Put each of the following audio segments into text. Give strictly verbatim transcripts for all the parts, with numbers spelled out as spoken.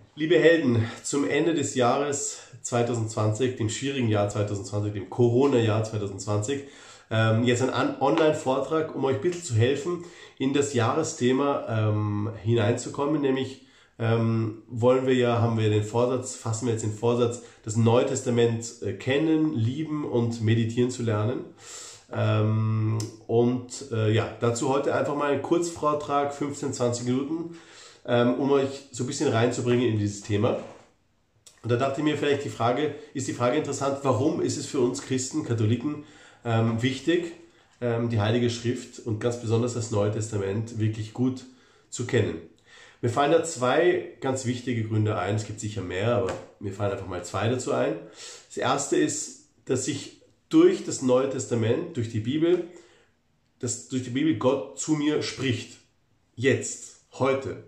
Liebe Helden, zum Ende des Jahres zweitausendzwanzig, dem schwierigen Jahr zweitausendzwanzig, dem Corona-Jahr zweitausendzwanzig, ähm, jetzt ein Online-Vortrag, um euch ein bisschen zu helfen, in das Jahresthema ähm, hineinzukommen, nämlich ähm, wollen wir ja, haben wir den Vorsatz, fassen wir jetzt den Vorsatz, das Neue Testament äh, kennen, lieben und meditieren zu lernen. Ähm, und äh, ja, dazu heute einfach mal ein Kurzvortrag, fünfzehn, zwanzig Minuten, ähm, um euch so ein bisschen reinzubringen in dieses Thema. Und da dachte ich mir vielleicht, die Frage, ist die Frage interessant, warum ist es für uns Christen, Katholiken ähm, wichtig, ähm, die Heilige Schrift und ganz besonders das Neue Testament wirklich gut zu kennen. Mir fallen da zwei ganz wichtige Gründe ein, es gibt sicher mehr, aber mir fallen einfach mal zwei dazu ein. Das erste ist, dass sich durch das Neue Testament, durch die Bibel, dass durch die Bibel Gott zu mir spricht. Jetzt, heute.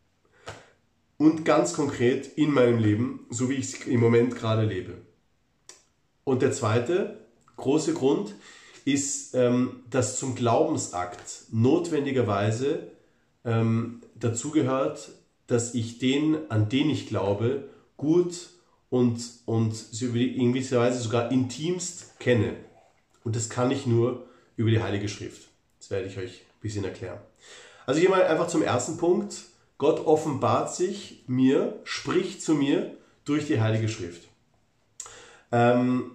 Und ganz konkret in meinem Leben, so wie ich es im Moment gerade lebe. Und der zweite große Grund ist, ähm, dass zum Glaubensakt notwendigerweise ähm, dazugehört, dass ich den, an den ich glaube, gut und, und in gewisser Weise sogar intimst kenne. Und das kann ich nur über die Heilige Schrift. Das werde ich euch ein bisschen erklären. Also hier mal einfach zum ersten Punkt. Gott offenbart sich mir, spricht zu mir durch die Heilige Schrift. Ähm,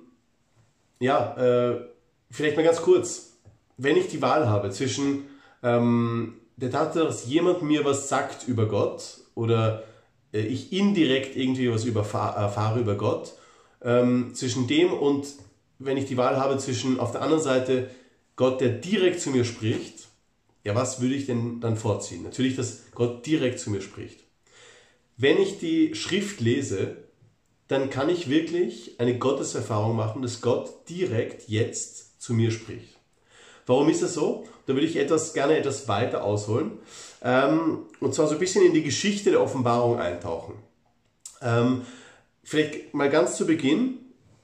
ja, äh, vielleicht mal ganz kurz. Wenn ich die Wahl habe zwischen ähm, der Tatsache, dass jemand mir was sagt über Gott oder äh, ich indirekt irgendwie was überfahr, erfahre über Gott, ähm, zwischen dem und wenn ich die Wahl habe zwischen auf der anderen Seite Gott, der direkt zu mir spricht, ja, was würde ich denn dann vorziehen? Natürlich, dass Gott direkt zu mir spricht. Wenn ich die Schrift lese, dann kann ich wirklich eine Gotteserfahrung machen, dass Gott direkt jetzt zu mir spricht. Warum ist das so? Da würde ich etwas, gerne etwas weiter ausholen. Ähm, und zwar so ein bisschen in die Geschichte der Offenbarung eintauchen. Ähm, vielleicht mal ganz zu Beginn.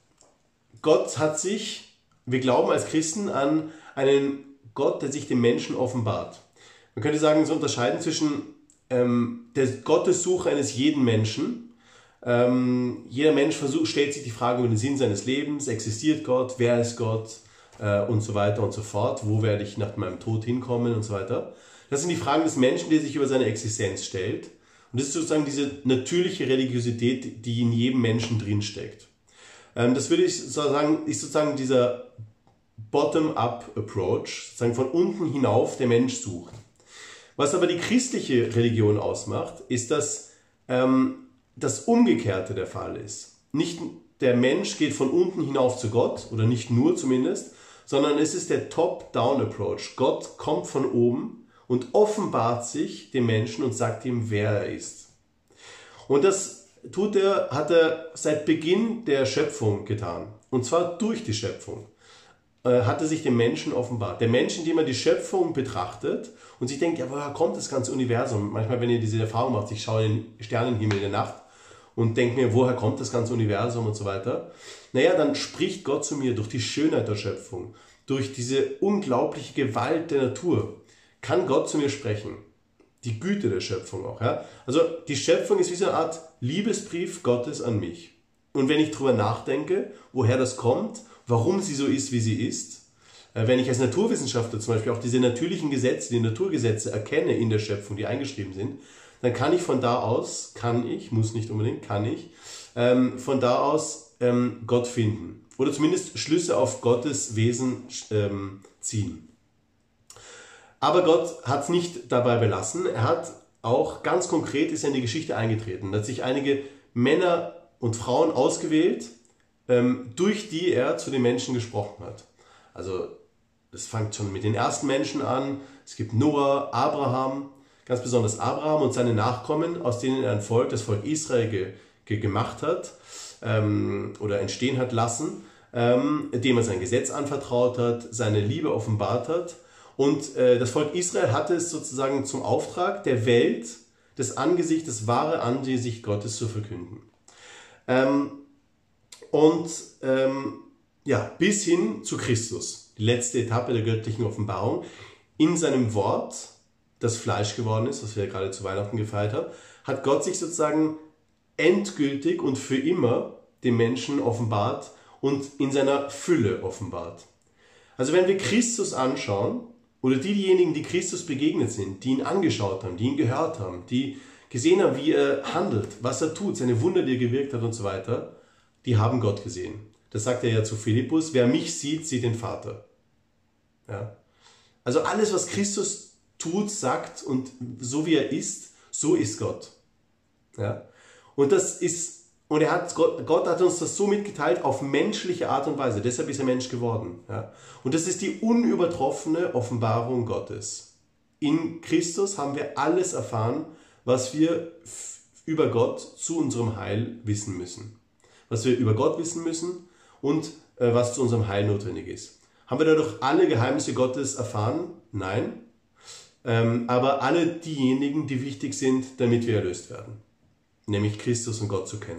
Gott hat sich, wir glauben als Christen an einen Gott, der sich dem Menschen offenbart. Man könnte sagen, so unterscheiden zwischen ähm, der Gottessuche eines jeden Menschen. Ähm, jeder Mensch versucht, stellt sich die Frage über den Sinn seines Lebens. Existiert Gott? Wer ist Gott? Äh, und so weiter und so fort. Wo werde ich nach meinem Tod hinkommen? Und so weiter. Das sind die Fragen des Menschen, die sich über seine Existenz stellt. Und das ist sozusagen diese natürliche Religiosität, die in jedem Menschen drinsteckt. Ähm, das würde ich so sagen, ist sozusagen dieser Bottom-up-Approach, sozusagen von unten hinauf der Mensch sucht. Was aber die christliche Religion ausmacht, ist, dass ähm, das Umgekehrte der Fall ist. Nicht der Mensch geht von unten hinauf zu Gott, oder nicht nur zumindest, sondern es ist der Top-down-Approach. Gott kommt von oben und offenbart sich dem Menschen und sagt ihm, wer er ist. Und das tut er, hat er seit Beginn der Schöpfung getan. Und zwar durch die Schöpfung hat er sich dem Menschen offenbart. Der Mensch, indem er die Schöpfung betrachtet und sich denkt, ja, woher kommt das ganze Universum? Manchmal, wenn ihr diese Erfahrung macht, ich schaue in den Sternenhimmel in der Nacht und denke mir, woher kommt das ganze Universum und so weiter. Naja, dann spricht Gott zu mir durch die Schönheit der Schöpfung, durch diese unglaubliche Gewalt der Natur. Kann Gott zu mir sprechen? Die Güte der Schöpfung auch. Ja? Also die Schöpfung ist wie so eine Art Liebesbrief Gottes an mich. Und wenn ich darüber nachdenke, woher das kommt, warum sie so ist, wie sie ist, wenn ich als Naturwissenschaftler zum Beispiel auch diese natürlichen Gesetze, die Naturgesetze erkenne in der Schöpfung, die eingeschrieben sind, dann kann ich von da aus, kann ich, muss nicht unbedingt, kann ich, ähm, von da aus ähm, Gott finden. Oder zumindest Schlüsse auf Gottes Wesen ähm, ziehen. Aber Gott hat es nicht dabei belassen. Er hat auch ganz konkret ist er in die Geschichte eingetreten. Er hat sich einige Männer und Frauen ausgewählt, ähm, durch die er zu den Menschen gesprochen hat. Also das fängt schon mit den ersten Menschen an. Es gibt Noah, Abraham, ganz besonders Abraham und seine Nachkommen, aus denen er ein Volk, das Volk Israel ge, ge gemacht hat ähm, oder entstehen hat lassen, ähm, dem er sein Gesetz anvertraut hat, seine Liebe offenbart hat. Und äh, das Volk Israel hatte es sozusagen zum Auftrag, der Welt das Angesicht, das wahre Angesicht Gottes zu verkünden. Ähm, und ähm, ja, bis hin zu Christus, die letzte Etappe der göttlichen Offenbarung, in seinem Wort, das Fleisch geworden ist, was wir ja gerade zu Weihnachten gefeiert haben, hat Gott sich sozusagen endgültig und für immer dem Menschen offenbart und in seiner Fülle offenbart. Also wenn wir Christus anschauen, oder die, diejenigen, die Christus begegnet sind, die ihn angeschaut haben, die ihn gehört haben, die gesehen haben, wie er handelt, was er tut, seine Wunder, die er gewirkt hat und so weiter, die haben Gott gesehen. Das sagt er ja zu Philippus, wer mich sieht, sieht den Vater. Ja? Also alles, was Christus tut, sagt und so wie er ist, so ist Gott. Ja? Und das ist, und er hat, Gott, Gott hat uns das so mitgeteilt auf menschliche Art und Weise. Deshalb ist er Mensch geworden. Ja? Und das ist die unübertroffene Offenbarung Gottes. In Christus haben wir alles erfahren, was wir über Gott zu unserem Heil wissen müssen. Was wir über Gott wissen müssen und äh, was zu unserem Heil notwendig ist. Haben wir dadurch alle Geheimnisse Gottes erfahren? Nein. Ähm, aber alle diejenigen, die wichtig sind, damit wir erlöst werden. Nämlich Christus und Gott zu kennen.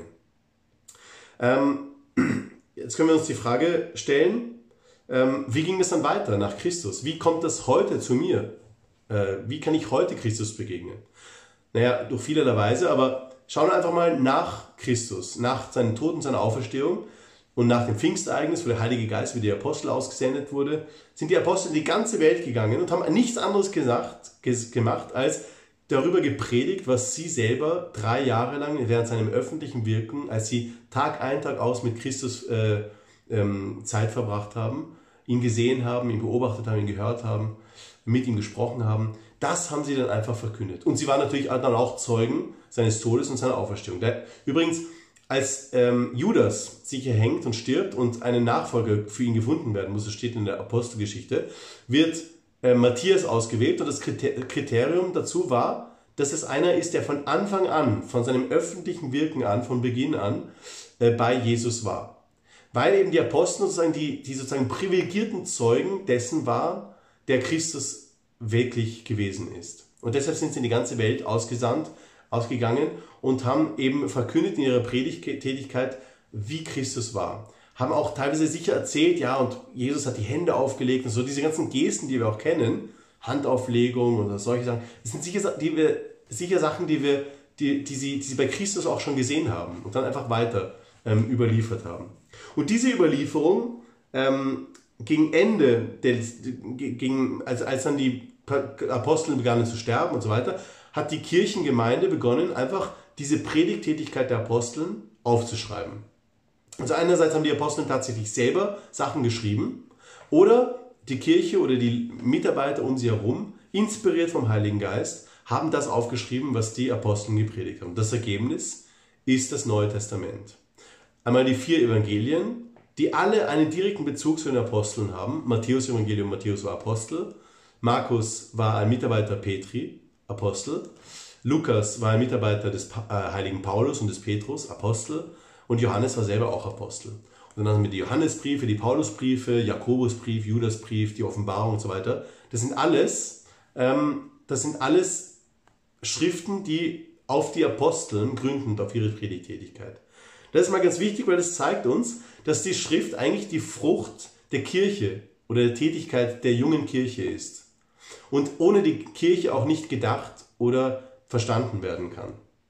Ähm, jetzt können wir uns die Frage stellen, ähm, wie ging es dann weiter nach Christus? Wie kommt das heute zu mir? Äh, wie kann ich heute Christus begegnen? Naja, durch vielerlei Weise, aber schauen wir einfach mal nach Christus, nach seinem Tod und seiner Auferstehung und nach dem Pfingstereignis, wo der Heilige Geist wie die Apostel ausgesendet wurde, sind die Apostel in die ganze Welt gegangen und haben nichts anderes gesagt, gemacht, als darüber gepredigt, was sie selber drei Jahre lang während seinem öffentlichen Wirken, als sie Tag ein, Tag aus mit Christus äh, ähm, Zeit verbracht haben, ihn gesehen haben, ihn beobachtet haben, ihn gehört haben, mit ihm gesprochen haben, das haben sie dann einfach verkündet. Und sie waren natürlich dann auch Zeugen seines Todes und seiner Auferstehung. Übrigens, als ähm, Judas sich erhängt und stirbt und ein Nachfolger für ihn gefunden werden muss, das steht in der Apostelgeschichte, wird äh, Matthias ausgewählt und das Kriterium dazu war, dass es einer ist, der von Anfang an, von seinem öffentlichen Wirken an, von Beginn an äh, bei Jesus war. Weil eben die Apostel sozusagen die, die sozusagen privilegierten Zeugen dessen waren, der Christus wirklich gewesen ist. Und deshalb sind sie in die ganze Welt ausgesandt, ausgegangen und haben eben verkündet in ihrer Predigttätigkeit, wie Christus war. Haben auch teilweise sicher erzählt, ja, und Jesus hat die Hände aufgelegt und so, diese ganzen Gesten, die wir auch kennen, Handauflegung oder solche Sachen, das sind sicher, die wir, sicher Sachen, die wir, die, die, sie, die sie bei Christus auch schon gesehen haben und dann einfach weiter ähm, überliefert haben. Und diese Überlieferung ähm, gegen Ende, des, gegen, als, als dann die Apostel begannen zu sterben und so weiter, hat die Kirchengemeinde begonnen, einfach diese Predigttätigkeit der Aposteln aufzuschreiben. Also einerseits haben die Apostel tatsächlich selber Sachen geschrieben oder die Kirche oder die Mitarbeiter um sie herum, inspiriert vom Heiligen Geist, haben das aufgeschrieben, was die Apostel gepredigt haben. Das Ergebnis ist das Neue Testament. Einmal die vier Evangelien, die alle einen direkten Bezug zu den Aposteln haben. Matthäus Evangelium, Matthäus war Apostel. Markus war ein Mitarbeiter Petri, Apostel. Lukas war ein Mitarbeiter des äh, heiligen Paulus und des Petrus, Apostel. Und Johannes war selber auch Apostel. Und dann haben wir die Johannesbriefe, die Paulusbriefe, Jakobusbrief, Judasbrief, die Offenbarung und so weiter. Das sind alles, ähm, das sind alles Schriften, die auf die Aposteln gründen und auf ihre Predigttätigkeit. Das ist mal ganz wichtig, weil das zeigt uns, dass die Schrift eigentlich die Frucht der Kirche oder der Tätigkeit der jungen Kirche ist. Und ohne die Kirche auch nicht gedacht oder verstanden werden kann.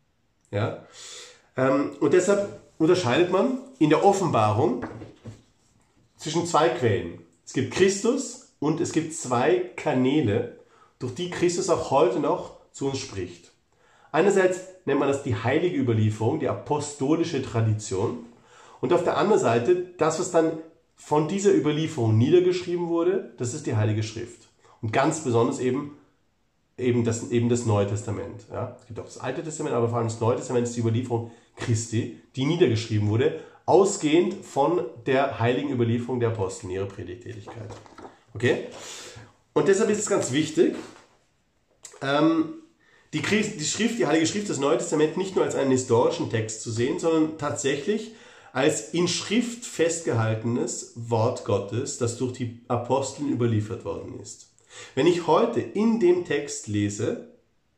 Ja? Ähm, und deshalb unterscheidet man in der Offenbarung zwischen zwei Quellen. Es gibt Christus und es gibt zwei Kanäle, durch die Christus auch heute noch zu uns spricht. Einerseits nennt man das die heilige Überlieferung, die apostolische Tradition. Und auf der anderen Seite, das, was dann von dieser Überlieferung niedergeschrieben wurde, das ist die Heilige Schrift. Und ganz besonders eben, eben, das, eben das Neue Testament. Ja? Es gibt auch das Alte Testament, aber vor allem das Neue Testament ist die Überlieferung Christi, die niedergeschrieben wurde, ausgehend von der heiligen Überlieferung der Apostel in ihrer Predigttätigkeit. Okay? Und deshalb ist es ganz wichtig, ähm, die, die Schrift, die Heilige Schrift, das Neue Testament nicht nur als einen historischen Text zu sehen, sondern tatsächlich als in Schrift festgehaltenes Wort Gottes, das durch die Apostel überliefert worden ist. Wenn ich heute in dem Text lese,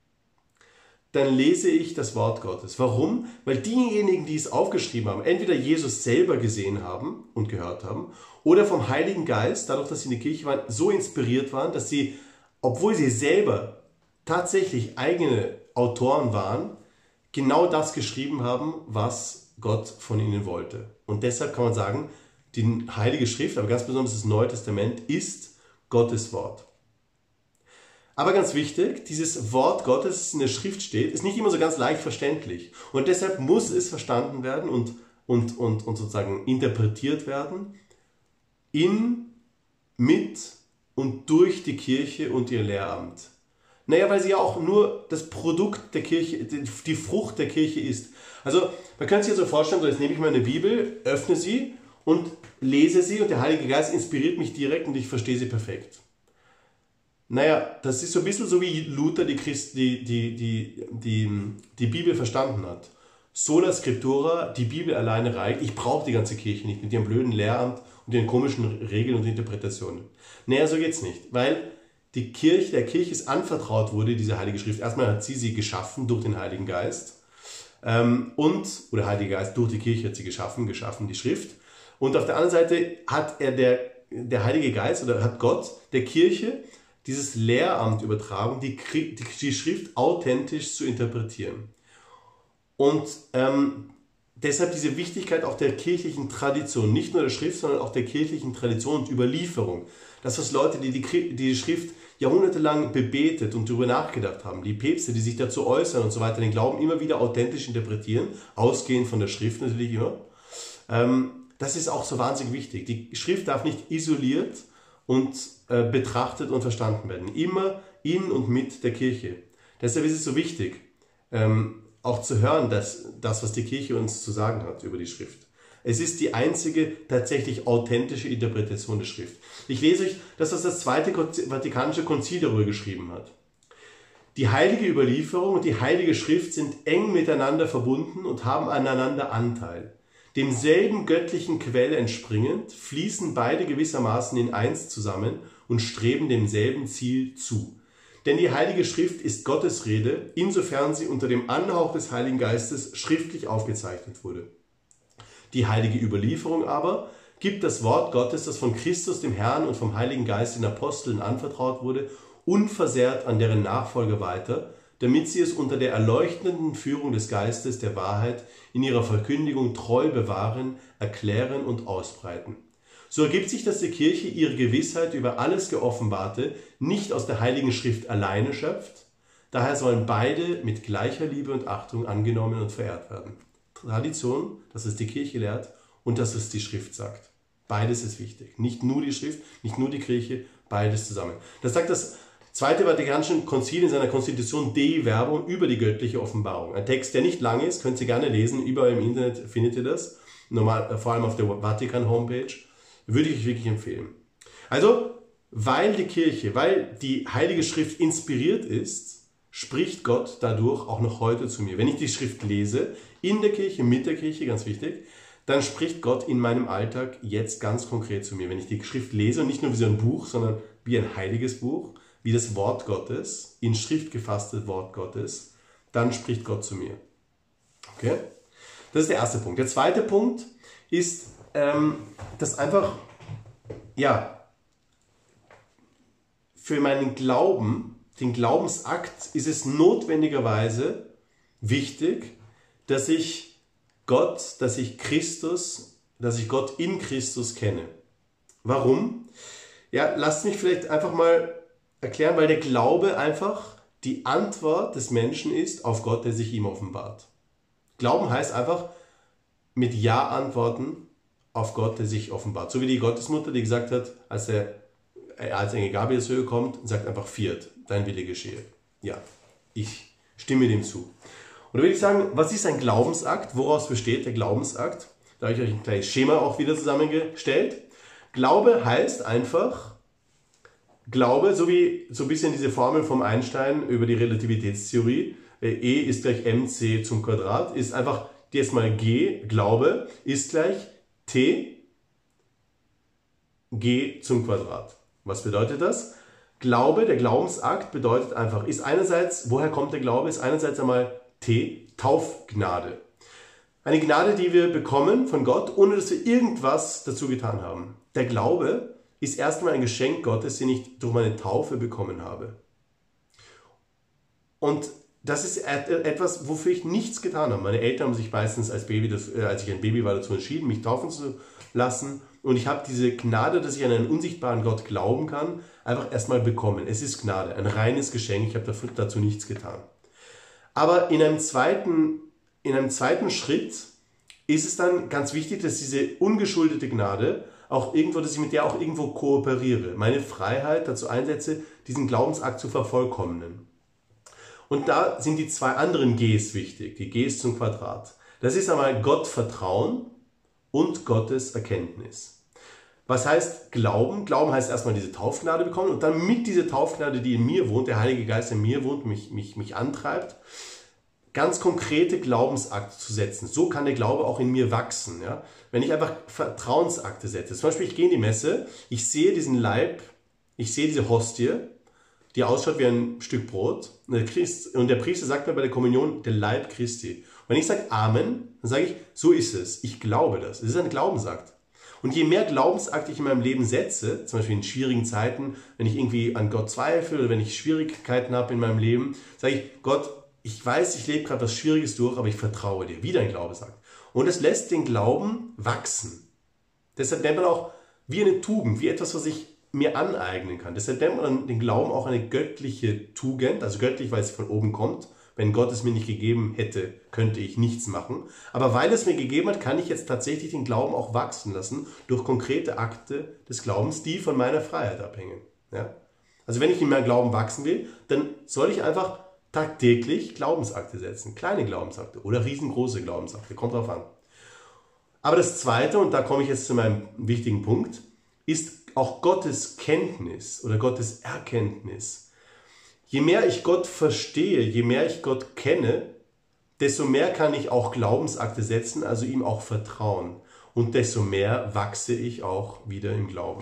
dann lese ich das Wort Gottes. Warum? Weil diejenigen, die es aufgeschrieben haben, entweder Jesus selber gesehen haben und gehört haben, oder vom Heiligen Geist, dadurch, dass sie in der Kirche waren, so inspiriert waren, dass sie, obwohl sie selber tatsächlich eigene Autoren waren, genau das geschrieben haben, was Gott von ihnen wollte. Und deshalb kann man sagen, die Heilige Schrift, aber ganz besonders das Neue Testament, ist Gottes Wort. Aber ganz wichtig, dieses Wort Gottes, das in der Schrift steht, ist nicht immer so ganz leicht verständlich. Und deshalb muss es verstanden werden und, und, und, und sozusagen interpretiert werden in, mit und durch die Kirche und ihr Lehramt. Naja, weil sie ja auch nur das Produkt der Kirche, die Frucht der Kirche ist. Also man könnte sich ja so vorstellen, so jetzt nehme ich mal eine Bibel, öffne sie und lese sie und der Heilige Geist inspiriert mich direkt und ich verstehe sie perfekt. Naja, das ist so ein bisschen so wie Luther die, Christ, die, die, die, die, die Bibel verstanden hat. Sola Scriptura, die Bibel alleine reicht, ich brauche die ganze Kirche nicht mit ihrem blöden Lehramt und ihren komischen Regeln und Interpretationen. Naja, so geht's nicht, weil die Kirche, der Kirche ist anvertraut wurde, diese Heilige Schrift. Erstmal hat sie sie geschaffen durch den Heiligen Geist ähm, und, oder der Heilige Geist durch die Kirche hat sie geschaffen, geschaffen die Schrift. Und auf der anderen Seite hat er der, der Heilige Geist oder hat Gott der Kirche dieses Lehramt übertragen, die, die, die Schrift authentisch zu interpretieren. Und ähm, deshalb diese Wichtigkeit auch der kirchlichen Tradition, nicht nur der Schrift, sondern auch der kirchlichen Tradition und Überlieferung. Das, was Leute, die die, die, die Schrift jahrhundertelang bebetet und darüber nachgedacht haben, die Päpste, die sich dazu äußern und so weiter, den Glauben immer wieder authentisch interpretieren, ausgehend von der Schrift natürlich immer. Ähm, das ist auch so wahnsinnig wichtig. Die Schrift darf nicht isoliert und äh, betrachtet und verstanden werden. Immer in und mit der Kirche. Deshalb ist es so wichtig, ähm, auch zu hören, dass das, was die Kirche uns zu sagen hat über die Schrift. Es ist die einzige tatsächlich authentische Interpretation der Schrift. Ich lese euch, dass das das Zweite Vatikanische Konzil darüber geschrieben hat. Die heilige Überlieferung und die heilige Schrift sind eng miteinander verbunden und haben aneinander Anteil. Demselben göttlichen Quell entspringend, fließen beide gewissermaßen in eins zusammen und streben demselben Ziel zu. Denn die Heilige Schrift ist Gottes Rede, insofern sie unter dem Anhauch des Heiligen Geistes schriftlich aufgezeichnet wurde. Die heilige Überlieferung aber gibt das Wort Gottes, das von Christus, dem Herrn und vom Heiligen Geist den Aposteln anvertraut wurde, unversehrt an deren Nachfolger weiter, damit sie es unter der erleuchtenden Führung des Geistes der Wahrheit in ihrer Verkündigung treu bewahren, erklären und ausbreiten. So ergibt sich, dass die Kirche ihre Gewissheit über alles Geoffenbarte nicht aus der Heiligen Schrift alleine schöpft. Daher sollen beide mit gleicher Liebe und Achtung angenommen und verehrt werden. Tradition, dass es die Kirche lehrt und dass es die Schrift sagt. Beides ist wichtig. Nicht nur die Schrift, nicht nur die Kirche, beides zusammen. Das sagt das Zweite Vatikanische Konzil in seiner Konstitution Dei Verbum über die göttliche Offenbarung. Ein Text, der nicht lang ist, könnt ihr gerne lesen. Überall im Internet findet ihr das. Normal, vor allem auf der Vatikan-Homepage. Würde ich euch wirklich empfehlen. Also, weil die Kirche, weil die Heilige Schrift inspiriert ist, spricht Gott dadurch auch noch heute zu mir. Wenn ich die Schrift lese, in der Kirche, mit der Kirche, ganz wichtig, dann spricht Gott in meinem Alltag jetzt ganz konkret zu mir. Wenn ich die Schrift lese, und nicht nur wie so ein Buch, sondern wie ein heiliges Buch, wie das Wort Gottes, in Schrift gefasstes Wort Gottes, dann spricht Gott zu mir. Okay? Das ist der erste Punkt. Der zweite Punkt ist, ähm, dass einfach, ja, für meinen Glauben, den Glaubensakt, ist es notwendigerweise wichtig, dass ich Gott, dass ich Christus, dass ich Gott in Christus kenne. Warum? Ja, lasst mich vielleicht einfach mal erklären, weil der Glaube einfach die Antwort des Menschen ist auf Gott, der sich ihm offenbart. Glauben heißt einfach mit Ja antworten auf Gott, der sich offenbart. So wie die Gottesmutter, die gesagt hat, als der als Engel Gabriel zur Höhe kommt, sagt einfach Fiat, dein Wille geschehe. Ja, ich stimme dem zu. Und da würde ich sagen, was ist ein Glaubensakt? Woraus besteht der Glaubensakt? Da habe ich euch ein kleines Schema auch wieder zusammengestellt. Glaube heißt einfach, Glaube, so wie so ein bisschen diese Formel vom Einstein über die Relativitätstheorie, E ist gleich mc zum Quadrat, ist einfach jetzt mal G, Glaube, ist gleich T, G zum Quadrat. Was bedeutet das? Glaube, der Glaubensakt bedeutet einfach, ist einerseits, woher kommt der Glaube, ist einerseits einmal T, Taufgnade. Eine Gnade, die wir bekommen von Gott, ohne dass wir irgendwas dazu getan haben. Der Glaube ist erstmal ein Geschenk Gottes, den ich durch meine Taufe bekommen habe. Und das ist etwas, wofür ich nichts getan habe. Meine Eltern haben sich meistens als Baby, das, äh, als ich ein Baby war, dazu entschieden, mich taufen zu lassen. Und ich habe diese Gnade, dass ich an einen unsichtbaren Gott glauben kann, einfach erstmal bekommen. Es ist Gnade, ein reines Geschenk. Ich habe dazu nichts getan. Aber in einem zweiten, in einem zweiten Schritt ist es dann ganz wichtig, dass diese ungeschuldete Gnade auch irgendwo, dass ich mit der auch irgendwo kooperiere, meine Freiheit dazu einsetze, diesen Glaubensakt zu vervollkommnen. Und da sind die zwei anderen Gs wichtig, die Gs zum Quadrat. Das ist einmal Gott vertrauen und Gottes Erkenntnis. Was heißt Glauben? Glauben heißt erstmal diese Taufgnade bekommen und dann mit dieser Taufgnade, die in mir wohnt, der Heilige Geist in mir wohnt, mich, mich, mich antreibt, ganz konkrete Glaubensakte zu setzen. So kann der Glaube auch in mir wachsen. Ja? Wenn ich einfach Vertrauensakte setze. Zum Beispiel, ich gehe in die Messe, ich sehe diesen Leib, ich sehe diese Hostie, die ausschaut wie ein Stück Brot. Und der, Christ, und der Priester sagt mir bei der Kommunion, der Leib Christi. Und wenn ich sage Amen, dann sage ich, so ist es. Ich glaube das. Es ist ein Glaubensakt. Und je mehr Glaubensakte ich in meinem Leben setze, zum Beispiel in schwierigen Zeiten, wenn ich irgendwie an Gott zweifle oder wenn ich Schwierigkeiten habe in meinem Leben, sage ich, Gott, ich weiß, ich lebe gerade was Schwieriges durch, aber ich vertraue dir. Wieder ein Glaubensakt. Und es lässt den Glauben wachsen. Deshalb nennt man auch wie eine Tugend, wie etwas, was ich mir aneignen kann. Deshalb nennt man den Glauben auch eine göttliche Tugend, also göttlich, weil es von oben kommt. Wenn Gott es mir nicht gegeben hätte, könnte ich nichts machen. Aber weil es mir gegeben hat, kann ich jetzt tatsächlich den Glauben auch wachsen lassen durch konkrete Akte des Glaubens, die von meiner Freiheit abhängen. Ja? Also wenn ich in meinem Glauben wachsen will, dann soll ich einfach tagtäglich Glaubensakte setzen. Kleine Glaubensakte oder riesengroße Glaubensakte. Kommt drauf an. Aber das Zweite, und da komme ich jetzt zu meinem wichtigen Punkt, ist auch Gottes Kenntnis oder Gottes Erkenntnis. Je mehr ich Gott verstehe, je mehr ich Gott kenne, desto mehr kann ich auch Glaubensakte setzen, also ihm auch vertrauen. Und desto mehr wachse ich auch wieder im Glauben.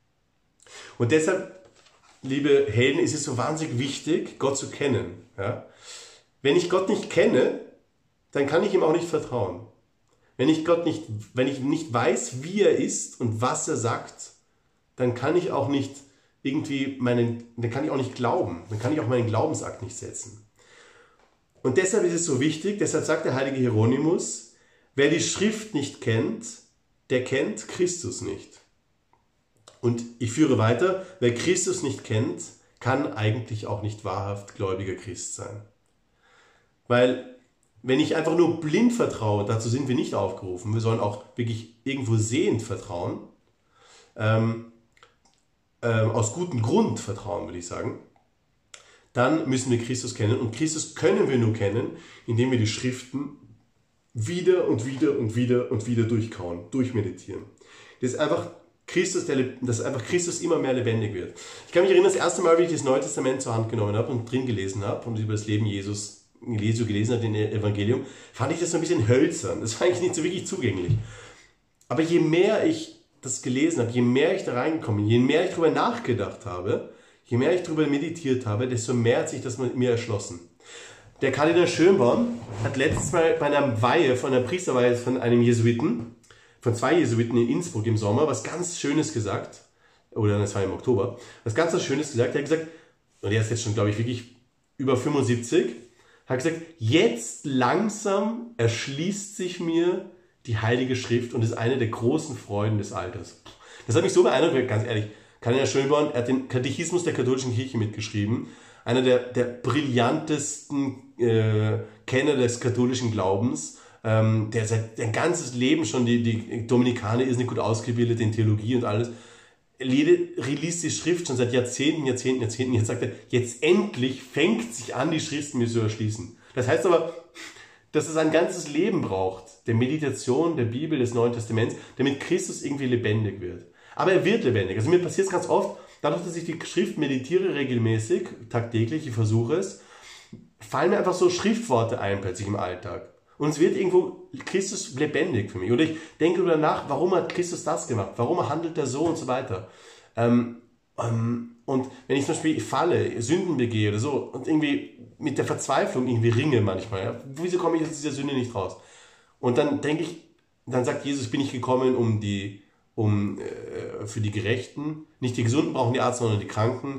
Und deshalb, liebe Helden, ist es so wahnsinnig wichtig, Gott zu kennen. Ja? Wenn ich Gott nicht kenne, dann kann ich ihm auch nicht vertrauen. Wenn ich Gott nicht, wenn ich nicht weiß, wie er ist und was er sagt, dann kann ich auch nicht irgendwie meinen, dann kann ich auch nicht glauben, dann kann ich auch meinen Glaubensakt nicht setzen. Und deshalb ist es so wichtig, deshalb sagt der heilige Hieronymus, wer die Schrift nicht kennt, der kennt Christus nicht. Und ich führe weiter, wer Christus nicht kennt, kann eigentlich auch nicht wahrhaft gläubiger Christ sein. Weil wenn ich einfach nur blind vertraue, dazu sind wir nicht aufgerufen, wir sollen auch wirklich irgendwo sehend vertrauen, ähm, ähm, aus gutem Grund vertrauen, würde ich sagen, dann müssen wir Christus kennen. Und Christus können wir nur kennen, indem wir die Schriften wieder und wieder und wieder und wieder durchkauen, durchmeditieren. Das ist einfach Christus, der, dass einfach Christus immer mehr lebendig wird. Ich kann mich erinnern, das erste Mal, wie ich das Neue Testament zur Hand genommen habe und drin gelesen habe und über das Leben Jesus, Jesu gelesen habe, den Evangelium, fand ich das so ein bisschen hölzern. Das war eigentlich nicht so wirklich zugänglich. Aber je mehr ich das gelesen habe, je mehr ich da reingekommen bin, je mehr ich darüber nachgedacht habe, je mehr ich darüber meditiert habe, desto mehr hat sich das mit mir erschlossen. Der Kardinal Schönborn hat letztes Mal bei einer Weihe, von einer Priesterweihe von einem Jesuiten, von zwei Jesuiten in Innsbruck im Sommer, was ganz Schönes gesagt, oder das war im Oktober, was ganz was Schönes gesagt. Er hat gesagt, und er ist jetzt schon, glaube ich, wirklich über fünfundsiebzig, hat gesagt, jetzt langsam erschließt sich mir die Heilige Schrift und ist eine der großen Freuden des Alters. Das hat mich so beeindruckt, ganz ehrlich. Kardinal Schönborn, er hat den Katechismus der katholischen Kirche mitgeschrieben. Einer der, der brillantesten äh, Kenner des katholischen Glaubens. Ähm, der seit sein ganzes Leben schon, die, die Dominikaner ist nicht gut ausgebildet in Theologie und alles. Er liest die Schrift schon seit Jahrzehnten, Jahrzehnten, Jahrzehnten. Jetzt sagt er, jetzt endlich fängt sich an, die Schrift mir zu erschließen. Das heißt aber, dass es ein ganzes Leben braucht, der Meditation, der Bibel, des Neuen Testaments, damit Christus irgendwie lebendig wird. Aber er wird lebendig. Also mir passiert es ganz oft, dadurch, dass ich die Schrift meditiere regelmäßig, tagtäglich, ich versuche es, fallen mir einfach so Schriftworte ein plötzlich im Alltag. Und es wird irgendwo Christus lebendig für mich. Oder ich denke darüber nach, warum hat Christus das gemacht? Warum handelt er so und so weiter? Ähm, ähm, und wenn ich zum Beispiel falle, Sünden begehe oder so und irgendwie mit der Verzweiflung irgendwie ringe manchmal, ja, wieso komme ich aus dieser Sünde nicht raus? Und dann denke ich, dann sagt Jesus, bin ich gekommen, um die, um äh, für die Gerechten, nicht die Gesunden brauchen die Arzt, sondern die Kranken.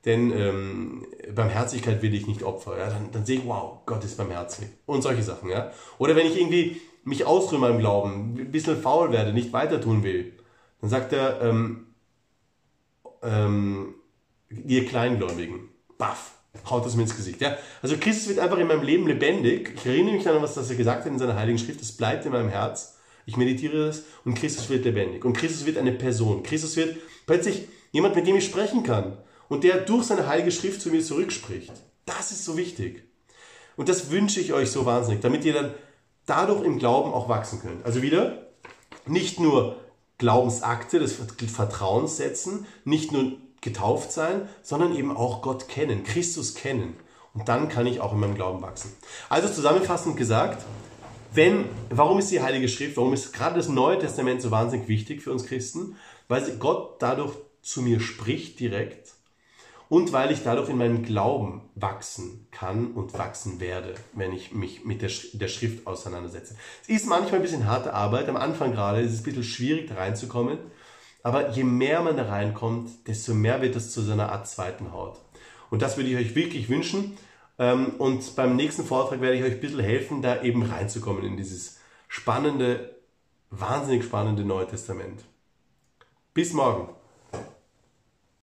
denn ähm, Barmherzigkeit will ich nicht Opfer. Ja? Dann, dann sehe ich, wow, Gott ist barmherzig. Und solche Sachen. Ja? Oder wenn ich irgendwie mich ausruhe in meinem Glauben, ein bisschen faul werde, nicht weiter tun will, dann sagt er, ähm, ähm, ihr Kleingläubigen, baff, haut das mir ins Gesicht. Ja? Also Christus wird einfach in meinem Leben lebendig. Ich erinnere mich an was, das er gesagt hat in seiner Heiligen Schrift. Das bleibt in meinem Herz. Ich meditiere das und Christus wird lebendig. Und Christus wird eine Person. Christus wird plötzlich jemand, mit dem ich sprechen kann. Und der durch seine Heilige Schrift zu mir zurückspricht. Das ist so wichtig. Und das wünsche ich euch so wahnsinnig, damit ihr dann dadurch im Glauben auch wachsen könnt. Also wieder, nicht nur Glaubensakte des Vertrauens setzen, nicht nur getauft sein, sondern eben auch Gott kennen, Christus kennen. Und dann kann ich auch in meinem Glauben wachsen. Also zusammenfassend gesagt, wenn, warum ist die Heilige Schrift, warum ist gerade das Neue Testament so wahnsinnig wichtig für uns Christen? Weil Gott dadurch zu mir spricht direkt und weil ich dadurch in meinem Glauben wachsen kann und wachsen werde, wenn ich mich mit der, der Schrift auseinandersetze. Es ist manchmal ein bisschen harte Arbeit, am Anfang gerade ist es ein bisschen schwierig da reinzukommen, aber je mehr man da reinkommt, desto mehr wird es zu so einer Art zweiten Haut. Und das würde ich euch wirklich wünschen. Und beim nächsten Vortrag werde ich euch ein bisschen helfen, da eben reinzukommen in dieses spannende, wahnsinnig spannende Neue Testament. Bis morgen.